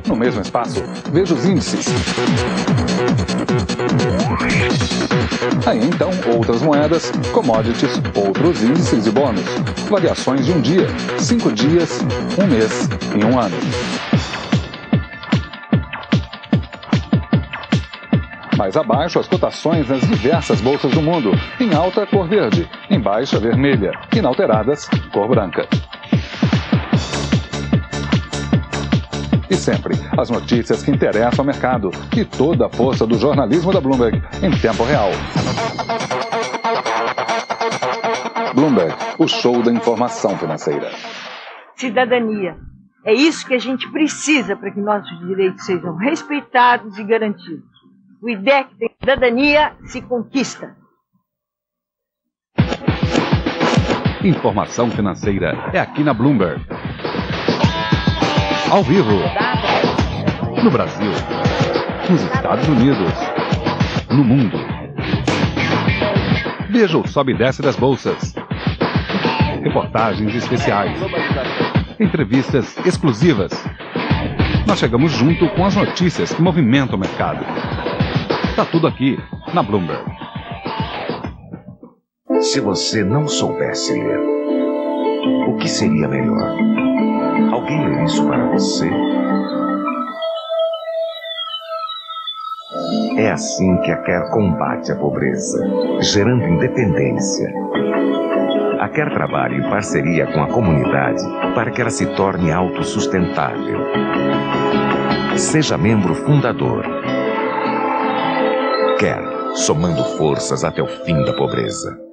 No mesmo espaço, veja os índices. Aí então, outras moedas, commodities, outros índices e bônus. Variações de um dia, 5 dias, um mês e um ano. Mais abaixo, as cotações nas diversas bolsas do mundo. Em alta, cor verde. Em baixa, vermelha. Inalteradas, cor branca. E sempre, as notícias que interessam ao mercado. E toda a força do jornalismo da Bloomberg em tempo real. Bloomberg, o show da informação financeira. Cidadania. É isso que a gente precisa para que nossos direitos sejam respeitados e garantidos. O IDEC tem cidadania, se conquista. Informação financeira é aqui na Bloomberg. Ao vivo. No Brasil. Nos Estados Unidos. No mundo. Veja o sobe e desce das bolsas. Reportagens especiais. Entrevistas exclusivas. Nós chegamos junto com as notícias que movimentam o mercado. Está tudo aqui na Bloomberg. Se você não soubesse ler, o que seria melhor? Alguém ler isso para você? É assim que a Care combate a pobreza, gerando independência. A Care trabalha em parceria com a comunidade para que ela se torne autossustentável. Seja membro fundador. Care, somando forças até o fim da pobreza.